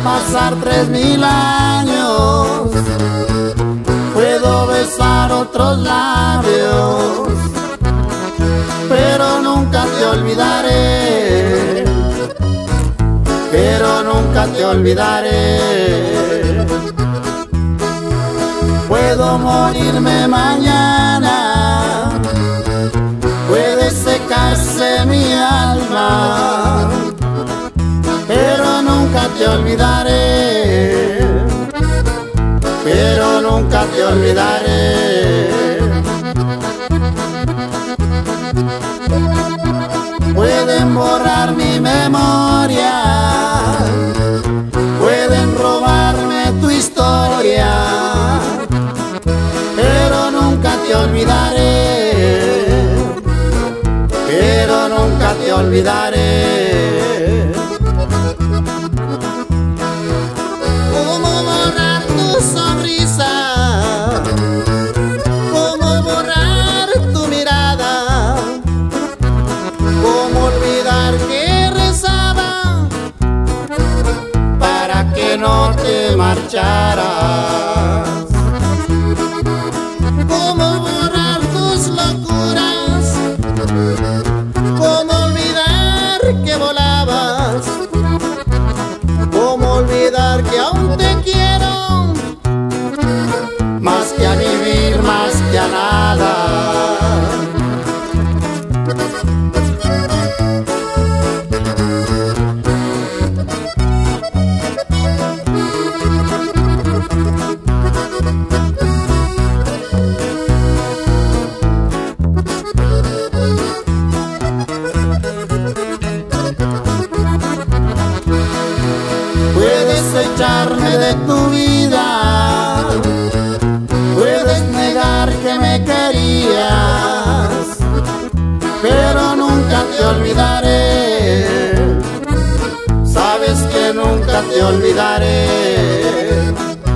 pasar 3000 años, puedo besar otros labios, pero nunca te olvidaré, pero nunca te olvidaré. Puedo morirme mañana, puede secarse mi alma, pero nunca te olvidaré, pero nunca te olvidaré. Pueden borrar mi memoria, pueden robarme tu historia, pero nunca te olvidaré, pero nunca te olvidaré. ¿Cómo borrar tu sonrisa? ¿Cómo borrar tu mirada? ¿Cómo olvidar que rezaba para que no te marcharas? ¿Cómo borrar tus locuras? ¿Cómo olvidar que volabas? ¿Cómo olvidar que aún te quiero? Más que a vivir, más que a nada. Puedes echarme de tu vida, puedes negar que me querías, pero nunca te olvidaré, sabes que nunca te olvidaré.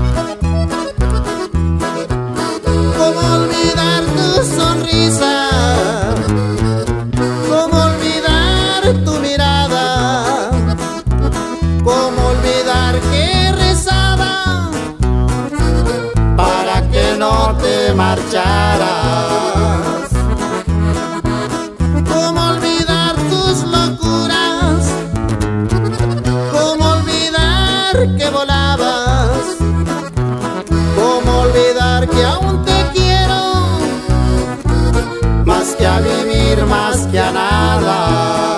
¿Cómo olvidar tu sonrisa? ¿Cómo olvidar tu mirada? ¿Cómo olvidar que rezaba para que no te marcharas? ¿Cómo olvidar tus locuras? ¿Cómo olvidar que volabas? ¿Cómo olvidar que aún te quiero? Más que a vivir, más que a nada.